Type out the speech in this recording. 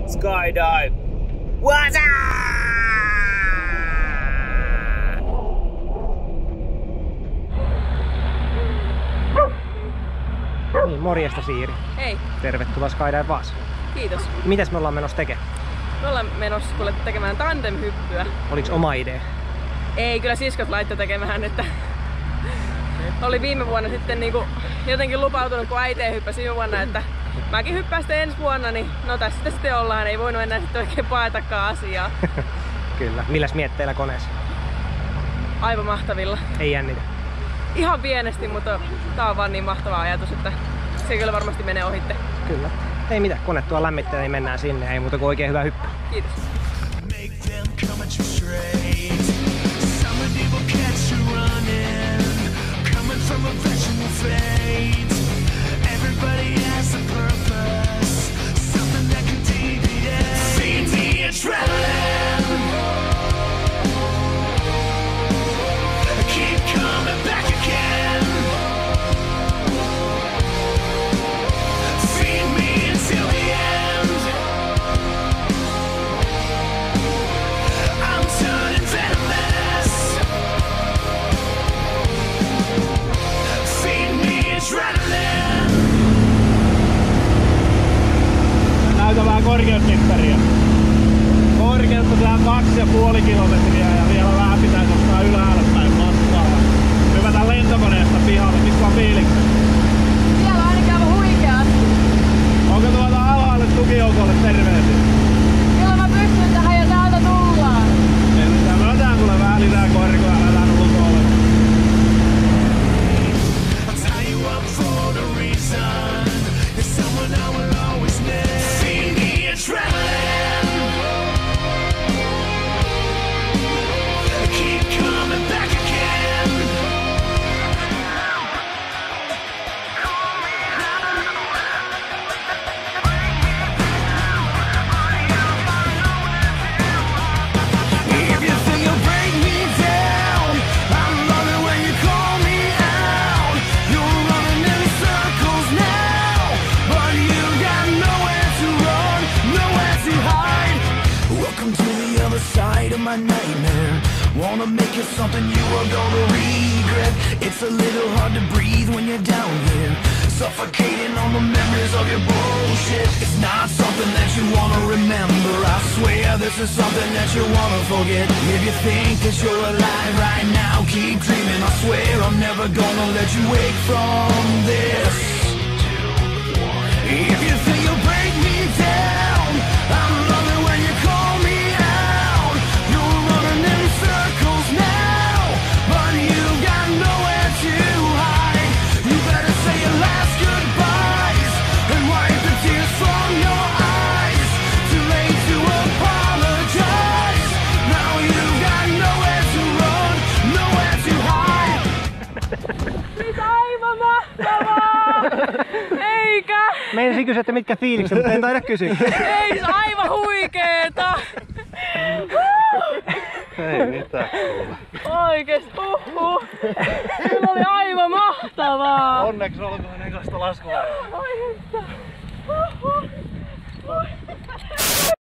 Skydive Vaasa! Niin, morjesta Siiri. Hei. Tervetuloa Skydive Vaasaan. Kiitos. Mitäs me ollaan menossa tekemään? Me ollaan menossa kuule tekemään tandemhyppyä. Oliks oma idea? Ei, kyllä siskot laittoi tekemään, että oli viime vuonna sitten niinku jotenkin lupautunut, kun äiti hyppäsi viime vuonna, että mäkin hyppään sitten ensi vuonna, niin no tässä sitten ollaan, ei voinut enää sitten oikein paetakaan asiaa. Kyllä. Milläs mietteillä koneessa? Aivan mahtavilla. Ei jännitä. Ihan pienesti, mutta tää on vaan niin mahtava ajatus, että se kyllä varmasti menee ohitte. Kyllä. Ei mitään, kone tuo lämmittää, niin mennään sinne. Ei muuta kuin oikein hyvä hyppy. Kiitos. Näytä vähän korkeusmittaria. Korkeutta tää 2,5 kilometriä ja vielä vähän pitäisi ottaa ylhäällä päin matkaa. Hypätään lentokoneesta pihalle, mitkä on fiilikset? Siellä on ainakin aivan huikeasti. Onko tuolta alhaalle tukijoukolle terveisiä? Kyllä mä pystyn tähän ja täältä tullaan. Me otetaan kuule vähän lisää korkoa, aletaan ulkoille. My nightmare, wanna make it something you are gonna regret. It's a little hard to breathe when you're down here, suffocating on the memories of your bullshit. It's not something that you wanna remember, I swear this is something that you wanna forget. If you think that you're alive right now, keep dreaming, I swear I'm never gonna let you wake from this. If you think you'll break me down, I'm loving when you call me out. You're running in circles now, but you've got nowhere to hide. You better say your last goodbyes and wipe the tears from your eyes. Too late to apologize. Now you've got nowhere to run, nowhere to hide. Siis aivan mahtavaa! Eikä? Meinasin kysyä, että mitkä fiilikset, mutta en taida kysyä. Ei, aivan huikeeta! Ei mitään kuule. Oikeesti, Kyllä oli aivan mahtavaa! Onneksi olkoon ekasta laskuvarjoa. Oi, että.